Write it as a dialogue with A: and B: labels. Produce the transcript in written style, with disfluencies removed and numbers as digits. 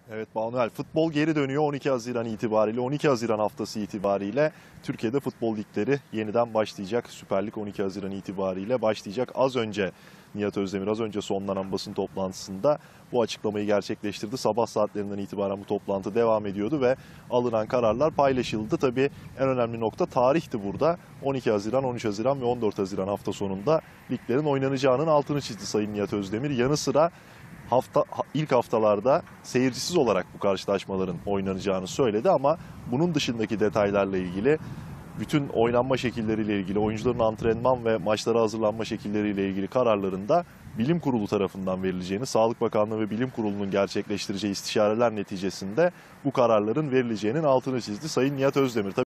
A: Evet Manuel, futbol geri dönüyor 12 Haziran itibariyle. 12 Haziran haftası itibariyle Türkiye'de futbol ligleri yeniden başlayacak. Süper Lig 12 Haziran itibariyle başlayacak. Az önce Nihat Özdemir, az önce sonlanan basın toplantısında bu açıklamayı gerçekleştirdi. Sabah saatlerinden itibaren bu toplantı devam ediyordu ve alınan kararlar paylaşıldı. Tabii en önemli nokta tarihti burada. 12 Haziran, 13 Haziran ve 14 Haziran hafta sonunda liglerin oynanacağının altını çizdi Sayın Nihat Özdemir. Yanı sıra ilk haftalarda seyircisiz olarak bu karşılaşmaların oynanacağını söyledi ama bunun dışındaki detaylarla ilgili, bütün oynanma şekilleriyle ilgili, oyuncuların antrenman ve maçlara hazırlanma şekilleriyle ilgili kararların da Bilim Kurulu tarafından verileceğini, Sağlık Bakanlığı ve Bilim Kurulu'nun gerçekleştireceği istişareler neticesinde bu kararların verileceğinin altını çizdi Sayın Nihat Özdemir.